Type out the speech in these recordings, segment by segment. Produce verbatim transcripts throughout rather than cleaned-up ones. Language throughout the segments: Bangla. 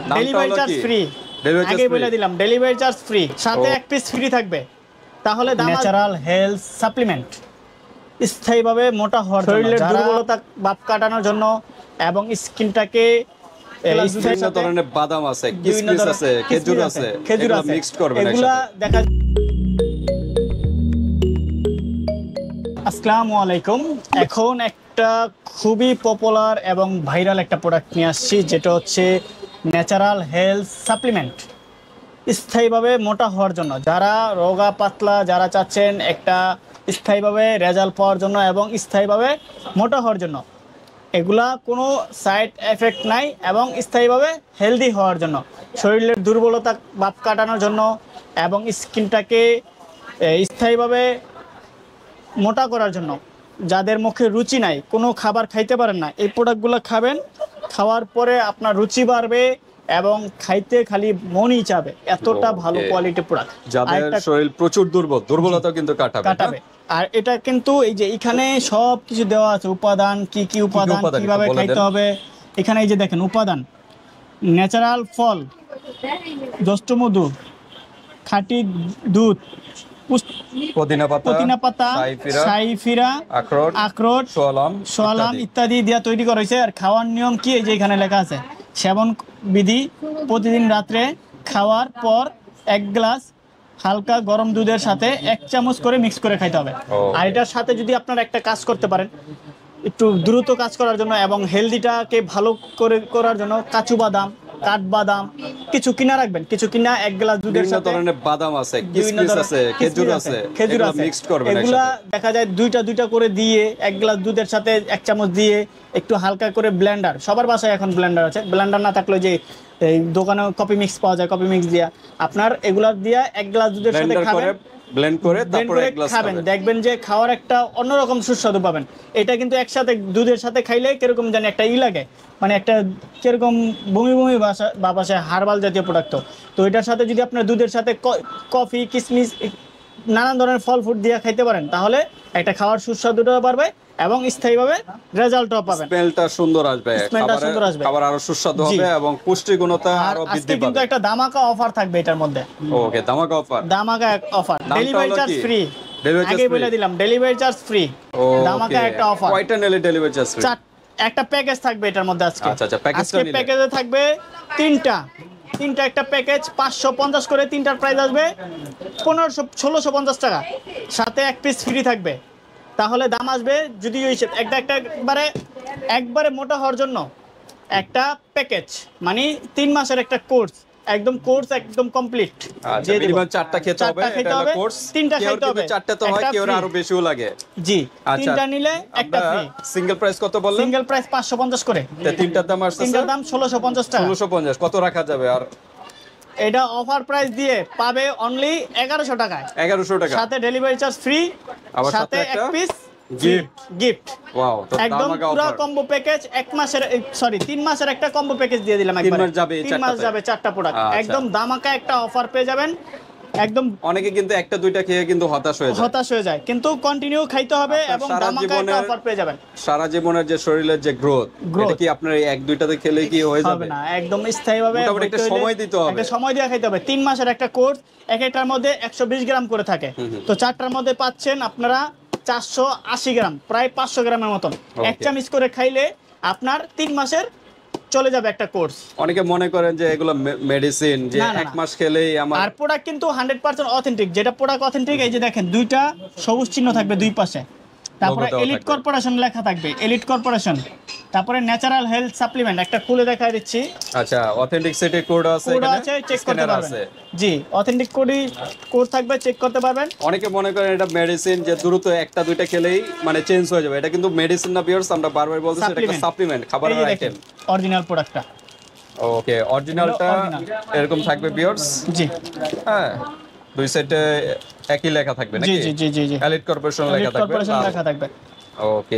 ডেলিভারি চার্জ ফ্রি, আগে বলে দিলাম ডেলিভারি চার্জ ফ্রি, সাথে এক পিস ফ্রি থাকবে। তাহলে ন্যাচারাল হেলথ সাপ্লিমেন্ট, স্থায়ীভাবে মোটা হওয়ার জন্য, শরীরের দুর্বলতা বাপ কাটানোর জন্য এবং স্কিনটাকে বিভিন্ন ধরনের বাদাম আছে, কিশমিশ আছে, খেজুর আছে, খেজুর আছে, মিক্সড করবেন এগুলা দেখা। আসসালামু আলাইকুম। এখন একটা খুবই পপুলার এবং ভাইরাল একটা প্রোডাক্ট নিয়ে আসছি, যেটা হচ্ছে ন্যাচারাল হেলথ সাপ্লিমেন্ট, স্থায়ীভাবে মোটা হওয়ার জন্য। যারা রোগা পাতলা, যারা চাচ্ছেন একটা স্থায়ীভাবে রেজাল্ট পাওয়ার জন্য এবং স্থায়ীভাবে মোটা হওয়ার জন্য, এগুলা কোনো সাইড এফেক্ট নাই এবং স্থায়ীভাবে হেলদি হওয়ার জন্য, শরীরের দুর্বলতা বাপ কাটানোর জন্য এবং স্কিনটাকে স্থায়ীভাবে মোটা করার জন্য। যাদের মুখে রুচি নাই, কোনো খাবার খাইতে পারেন না, এই প্রোডাক্টগুলো খাবেন, খাওয়ার পরে আপনার রুচি বাড়বে এবং খাইতে খালি মনই চাবে, এতটা ভালো কোয়ালিটি প্রোডাক্ট। যাদের শরীর প্রচুর দুর্বল, দুর্বলতাও কিন্তু কাটাবে কাটাবে আর এটা কিন্তু এই যে এখানে সব কিছু দেওয়া আছে, উপাদান কি কি উপাদান, কিভাবে খাইতে হবে। এখানে এই যে দেখেন উপাদান: ন্যাচারাল ফল, জ্যৈষ্ঠ মধু, খাঁটি দুধ, পুদিনা পাতা, পুদিনা পাতা, সাইফিরা, আখরোট, আখরোট, সোয়ালাম সোয়ালাম ইত্যাদি দিয়ে তৈরি করা হয়েছে। আর খাওয়ার নিয়ম কি, এই যে এখানে লেখা আছে, সেবন বিধি: প্রতিদিন রাত্রে খাওয়ার পর এক গ্লাস হালকা গরম দুধের সাথে এক চামচ করে মিক্স করে খাইতে হবে। আর এটার সাথে যদি আপনারা একটা কাজ করতে পারেন, একটু দ্রুত কাজ করার জন্য এবং হেলদিটাকে ভালো করে করার জন্য, কাজু বাদাম, কাঠবাদাম কিছু কিনা রাখবেন, কিছু কিনা এক গ্লাস দুধের সাথে, ধরনের বাদাম আছে, কিশমিশ আছে, খেজুর আছে, খেজুর আছে, মিক্সড করবেন। এগুলা দেখা যায় দুইটা দুইটা করে দিয়ে এক গ্লাস দুধের সাথে এক চামচ দিয়ে একটু হালকা করে ব্লেন্ডার, সবার বাসায় এখন ব্লেন্ডার আছে, ব্লেন্ডার না থাকলে যে এই দোকানে কফি মিক্স পাওয়া যায়, কফি মিক্স দিয়া আপনার এগুলা দিয়া এক গ্লাস দুধের সাথে খাবেন, ব্লেন্ড করে তারপরে এক গ্লাস খাবেন, দেখবেন যে খাওয়ার একটা অন্যরকম সুস্বাদু পাবেন। এটা কিন্তু একসাথে দুধের সাথে খাইলে কিরকম জানি একটা ই লাগে, মানে একটা কিরকম বমি বমি বা বাসায় হার্বাল জাতীয় প্রোডাক্ট। তো এটার সাথে যদি আপনার দুধের সাথে কফি, কিশমিশ, নানান ধরনের ফল ফ্রুট দিয়ে খাইতে পারেন, তাহলে একটা খাওয়ার সুস্বাদুটাও বাড়বে এবং স্থায়ীভাবে রেজাল্টও পাবেন। স্মেলটা সুন্দর আসবে, স্মেলটা সুন্দর আসবে, খাবার আরো সুস্বাদু হবে এবং পুষ্টিগুণতা আরো বৃদ্ধি পাবে। কিন্তু একটা ধামাকা অফার থাকবে এটার মধ্যে। ওকে, ধামাকা অফার, ধামাকা অফার, ডেলিভারি চার্জ ফ্রি, আগে বলে দিলাম ডেলিভারি চার্জ ফ্রি, ধামাকা একটা অফার। কয়টা নিলে ডেলিভারি চার্জ ফ্রি? একটা প্যাকেজ থাকবে এটার মধ্যে আজকে। আচ্ছা আচ্ছা, প্যাকেজটা নিলে প্যাকেজে থাকবে তিনটা তিনটা একটা প্যাকেজ, পাঁচশো পঞ্চাশ করে, তিনটার প্রাইস আসবে পনেরোশো ষোলোশো পঞ্চাশ টাকা, সাথে এক পিস ফ্রি থাকবে। তাহলে দাম আসবে যদি ওই একটা একটা একবারে একবারে মোটা হওয়ার জন্য একটা প্যাকেজ, মানে তিন মাসের একটা কোর্স, একদম কোর্স একদম কমপ্লিট। আচ্ছা, মিনিমাম চারটা খেতে হবে, এটা হলো কোর্স, তিনটা খেতে হবে, চারটা তো হয়, কেউ আরো বেশিও লাগে। জি, তিনটা নিলে একটা ফ্রি। সিঙ্গেল প্রাইস কত বললেন? সিঙ্গেল প্রাইস পাঁচশো পঞ্চাশ করে, তে তিনটার দাম আসছে, তিনটার দাম ষোলোশো পঞ্চাশ টাকা। ষোলোশো পঞ্চাশ কত রাখা যাবে? আর এটা অফার প্রাইস দিয়ে পাবে অনলি এগারোশো টাকায়, এগারোশো টাকা, সাথে ডেলিভারি চার্জ ফ্রি, আবার সাথে এক পিস গিফট গিফট ওয়াও, তো একদম পুরো কম্বো প্যাকেজ। এক মাসের সরি তিন মাসের একটা কম্বো প্যাকেজ দিয়ে দিলাম একবার, তিন মাস যাবে, তিন মাস যাবে চারটা প্রোডাক্ট, একদম ধামাকা একটা অফার পেয়ে যাবেন। একদম অনেকে কিন্তু একটা দুইটা খেয়ে কিন্তু হতাশ হয়ে যায়, হতাশ হয়ে যায়, কিন্তু কন্টিনিউ খাইতে হবে এবং ধামাকা একটা অফার পেয়ে যাবেন। সারা জীবনের যে শরীরের যে গ্রোথ, এটা কি আপনার এই এক দুইটাতে খেলে কি হয়ে যাবে না? একদম স্থায়ীভাবে একটা সময় দিতে হবে, একটা সময় দিয়ে খাইতে হবে। তিন মাসের একটা কোর্স, এক একটার মধ্যে একশো বিশ গ্রাম করে থাকে, তো চারটার মধ্যে পাচ্ছেন আপনারা চারশো আশি গ্রাম, প্রায় পাঁচশো গ্রামের মতন। এক চামচ করে খাইলে আপনার তিন মাসের চলে যাবে একটা কোর্স। অনেকে মনে করেন যে এগুলো মেডিসিন, যে এক মাস খেলেই আমার। আর প্রোডাক্ট কিন্তু হান্ড্রেড পার্সেন্ট অথেন্টিক। যেটা প্রোডাক্ট অথেন্টিক, এই যে দেখেন দুইটা সবুজ চিহ্ন থাকবে দুই পাশে, তারপরে এলিট কর্পোরেশন লেখা থাকবে, এলিট কর্পোরেশন, তারপরে ন্যাচারাল হেলথ সাপ্লিমেন্ট। একটা খুলে দেখা দিচ্ছি। আচ্ছা, অথেন্টিসিটি কোড আছে, কোড আছে, চেক করতে পারবেন। জি, অথেন্টিক কোডই কোড থাকবে, চেক করতে পারবেন। অনেকে মনে করেন এটা মেডিসিন, যে দ্রুত একটা দুইটা খেলেই মানে চেঞ্জ হয়ে যাবে। এটা কিন্তু মেডিসিন না ভিউয়ার্স, আমরা বারবার বলতেছি এটা একটা সাপ্লিমেন্ট, খাবারের আইটেম। অরিজিনাল প্রোডাক্টটা, ওকে, অরিজিনালটা এরকম থাকবে ভিউয়ার্স। জি, হ্যাঁ, দুই সাইডে একই লেখা থাকবে নাকি? জি জি জি জি, এলিট কর্পোরেশন লেখা থাকবে, কর্পোরেশন লেখা থাকবে। ওকে।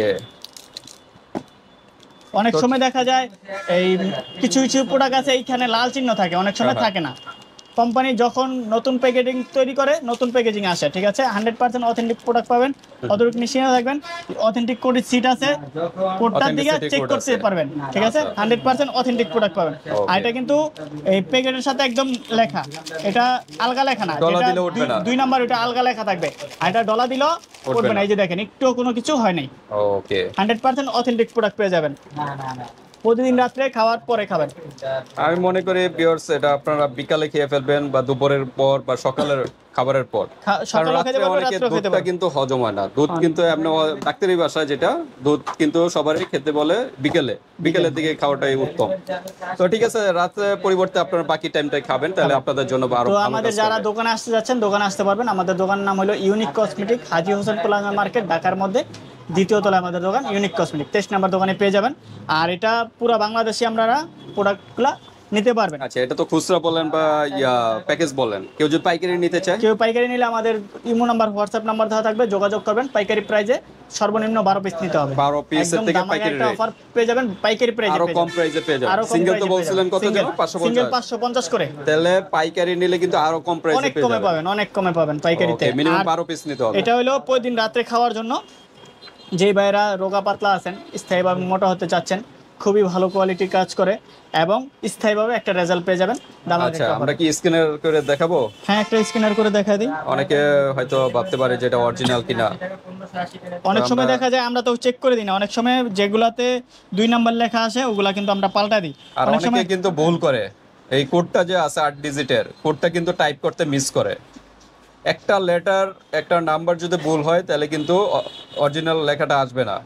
অনেক সময় দেখা যায় এই কিছু কিছু প্রোডাক্ট আছে এইখানে লাল চিহ্ন থাকে, অনেক সময় থাকে না। কোম্পানি যখন নতুন প্যাকেজিং তৈরি করে নতুন প্যাকেজিং আসে, ঠিক আছে? হান্ড্রেড পার্সেন্ট অথেন্টিক প্রোডাক্ট পাবেন, অতটুকু নিশ্চিন্ত থাকবেন। অথেন্টিক কোডের সিট আছে, কোডটার দিকে চেক করতে পারবেন, ঠিক আছে? হান্ড্রেড পার্সেন্ট অথেন্টিক প্রোডাক্ট পাবেন। আর এটা কিন্তু এই প্যাকেটের সাথে একদম লেখা, এটা আলগা লেখা না, দুই নাম্বার ওটা আলগা লেখা থাকবে, আর এটা ডলা দিলেও উঠবে না। এই যে দেখেন, একটু কোনো কিছু হয় নাই। Okay, hundred percent authentic product পেয়ে যাবেন। প্রতিদিন রাত্রে খাওয়ার পরে খাবেন। আমি মনে করি ভিউয়ার্স এটা আপনারা বিকালে খেয়ে ফেলবেন বা দুপুরের পর বা সকালের খাবারের পর, কারণ রাত্রে অনেকে দুধটা কিন্তু হজম হয় না। দুধ কিন্তু এমনি ডাক্তারি ভাষায় যেটা দুধ কিন্তু সবারই খেতে বলে বিকেলে, বিকেলের দিকে খাওয়াটাই উত্তম। তো ঠিক আছে, রাতে পরিবর্তে আপনারা বাকি টাইমটাই খাবেন, তাহলে আপনাদের জন্য আরো ভালো। আমাদের যারা দোকানে আসতে যাচ্ছেন দোকানে আসতে পারবেন। আমাদের দোকানের নাম হলো unique cosmetic, Haji Hossain plaza market, ঢাকার মধ্যে দ্বিতীয় তলায় আমাদের দোকান ইউনিক কসমেটিক, তেইশ নাম্বার দোকানে পেয়ে যাবেন। আর এটা পুরো বাংলাদেশে আপনারা প্রোডাক্টগুলো নিতে পারবেন। আচ্ছা, এটা তো খুচরা বলেন বা ইয়া প্যাকেজ বলেন, কেউ যদি পাইকারি নিতে চায়, কেউ পাইকারি নিলে আমাদের ইমো নাম্বার, হোয়াটসঅ্যাপ নাম্বার দেওয়া থাকবে, যোগাযোগ করবেন। পাইকারি প্রাইসে সর্বনিম্ন বারো পিস নিতে হবে। বারো পিসের থেকে পাইকারি রেট অফার পেয়ে যাবেন, পাইকারি প্রাইসে আরো কম প্রাইসে পেয়ে যাবেন। সিঙ্গেল তো বলছিলেন কত দিন? পাঁচশো পঞ্চাশ করে। তাহলে পাইকারি নিলে কিন্তু আরো কম প্রাইসে অনেক কমে পাবেন, অনেক কমে পাবেন পাইকারিতে। মিনিমাম বারো পিস নিতে হবে। এটা হলো প্রতিদিন রাতে খাওয়ার জন্য। যেই ভাইরা রোগা পাতলা আছেন, স্থায়ীভাবে মোটা হতে চাচ্ছেন, খুবই ভালো কোয়ালিটির কাজ করে এবং স্থায়ীভাবে একটা রেজাল্ট পেয়ে যাবেন। আচ্ছা, আমরা কি স্ক্যানার করে দেখাবো? হ্যাঁ, একটা স্ক্যানার করে দেখাই দিই। অনেকে হয়তো ভাবতে পারে যে এটা অরিজিনাল কিনা। অনেক সময় দেখা যায় আমরা তো চেক করে দিই না, অনেক সময় যেগুলাতে দুই নাম্বার লেখা আসে ওগুলা কিন্তু আমরা পাল্টা দিই। আর অনেকে কিন্তু ভুল করে, এই কোডটা যে আছে আট ডিজিটের কোডটা কিন্তু টাইপ করতে মিস করে। একটা লেটার একটা নাম্বার যদি ভুল হয় তাহলে কিন্তু অরিজিনাল লেখাটা আসবে না।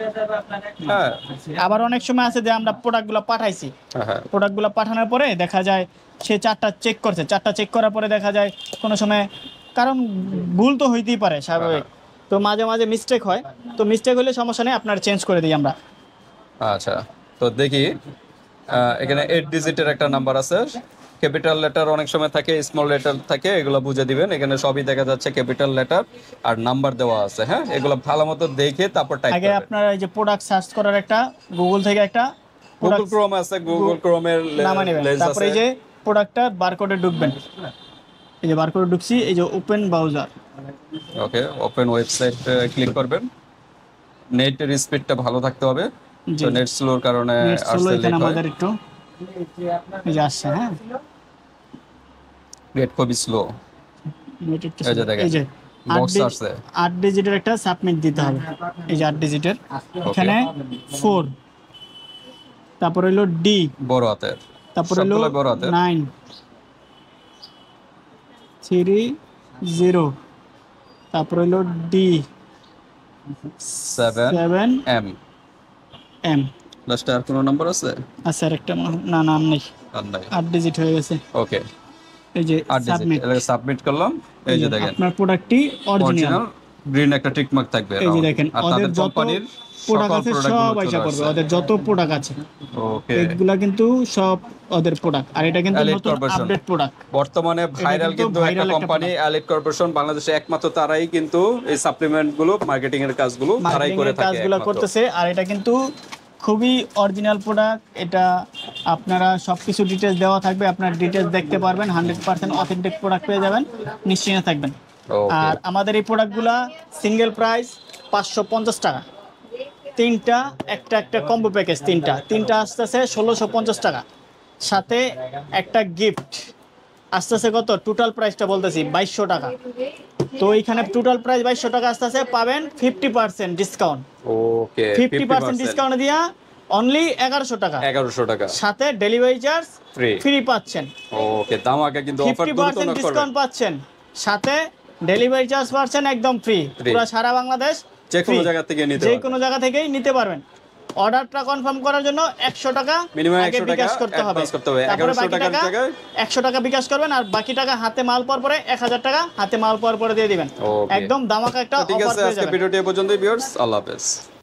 হ্যাঁ, আবার অনেক সময় আছে যে আমরা প্রোডাক্টগুলো পাঠাইছি, প্রোডাক্টগুলো পাঠানোর পরে দেখা যায় সে চারটা চেক করছে, চারটা চেক করার পরে দেখা যায় কোনো সময়, কারণ ভুল তো হইতেই পারে স্বাভাবিক, তো মাঝে মাঝে মিস্টেক হয়। তো মিস্টেক হলে সমস্যা নেই, আপনার চেঞ্জ করে দিই আমরা। আচ্ছা, তো দেখি এখানে এইট ডিজিটের একটা নাম্বার আছে, ক্যাপিটাল লেটার অনেক সময় থাকে, স্মল লেটার থাকে, এগুলো বুঝে দিবেন। এখানে সবই দেখা যাচ্ছে ক্যাপিটাল লেটার আর নাম্বার দেওয়া আছে। হ্যাঁ, এগুলো ভালো মতো দেখে তারপর টাইপ করবেন। আগে আপনারা এই যে প্রোডাক্ট সার্চ করার একটা গুগল থেকে একটা গুগল ক্রোম আছে, গুগল ক্রোমের নাম নেবেন, তারপরে এই যে প্রোডাক্টটা বারকোডে ঢুকবেন। এই যে বারকোডে ঢুকছি, এই যে open browser, okay, open website click করবেন। নেটের স্পিডটা ভালো থাকতে হবে, তো নেট স্লোর কারণে আসলে লেট হয় আমাদের একটু। এই যে আসছে, হ্যাঁ, নেট খুবই স্লো। এই যে দেখেন, এই যে বক্স আসছে, আট ডিজিটের একটা সাবমিট দিতে হবে। এই যে আট ডিজিটের, এখানে ফোর, তারপর হলো ডি বড় হাতের, তারপর হলো নাইন থ্রি জিরো, তারপর হলো ডি সেভেন এম এম। লাস্টে আর কোনো নাম্বার আছে? আচ্ছা, আরেকটা না, নাম নেই, আট ডিজিট হয়ে গেছে। ওকে, এই যে সাবমিট, এটাকে সাবমিট করলাম। এই যে দেখেন আপনার প্রোডাক্টটি অরিজিনাল, গ্রিন একটা টিক মার্ক থাকবে। এই যে দেখেন, আর তাদের কোম্পানির প্রোডাক্ট আছে সব আইসা পড়বে, ওদের যত প্রোডাক্ট আছে, ওকে, এগুলা কিন্তু সব ওদের প্রোডাক্ট। আর এটা কিন্তু নতুন আপডেট প্রোডাক্ট, বর্তমানে ভাইরাল কিন্তু একটা কোম্পানি এলিট কর্পোরেশন, বাংলাদেশে একমাত্র তারাই কিন্তু এই সাপ্লিমেন্ট গুলো মার্কেটিং এর কাজগুলো তারাই করে থাকে, কাজগুলো করতেছে। আর এটা কিন্তু খুবই অরিজিনাল প্রোডাক্ট। এটা আপনারা সব কিছু ডিটেলস দেওয়া থাকবে, আপনার ডিটেলস দেখতে পারবেন, হান্ড্রেড পার্সেন্ট অথেন্টিক প্রোডাক্ট পেয়ে যাবেন, নিশ্চিন্তে থাকবেন। আর আমাদের এই প্রোডাক্টগুলা সিঙ্গেল প্রাইস পাঁচশো পঞ্চাশ টাকা, তিনটা একটা একটা কম্বো প্যাকেজ, তিনটা তিনটা আসতেছে ষোলোশো পঞ্চাশ টাকা, সাথে একটা গিফট আসতেছে কত, টোটাল প্রাইসটা বলতেছি বাইশশো টাকা। তো এইখানে টোটাল প্রাইস বাইশশো টাকা আসতেছে, পাবেন fifty percent discount. Okay, fifty percent discount দিয়া অনলি এগারোশো টাকা, এগারোশো টাকা, সাথে ডেলিভারি চার্জ ফ্রি ফ্রি পাচ্ছেন। ওকে, ধামাকা কিন্তু অফার ফিফটি পার্সেন্ট ডিসকাউন্ট পাচ্ছেন, সাথে ডেলিভারি চার্জ পাচ্ছেন একদম ফ্রি, পুরো সারা বাংলাদেশ, যে কোনো জায়গা থেকে নিতে যে কোনো জায়গা থেকেই নিতে পারবেন। অর্ডারটা কনফার্ম করার জন্য একশো টাকা মিনিমাম আগে বিকাশ করতে হবে, এগারোশো টাকার জায়গায় একশো টাকা বিকাশ করবেন, আর বাকি টাকা হাতে মাল পাওয়ার পরে এক হাজার টাকা হাতে মাল পাওয়ার পরে দিয়ে দিবেন। একদম ধামাকা একটা অফার পেয়ে যাবেন। ঠিক আছে, আজকে ভিডিওটি এই পর্যন্তই ভিউয়ার্স, আল্লাহ হাফেজ।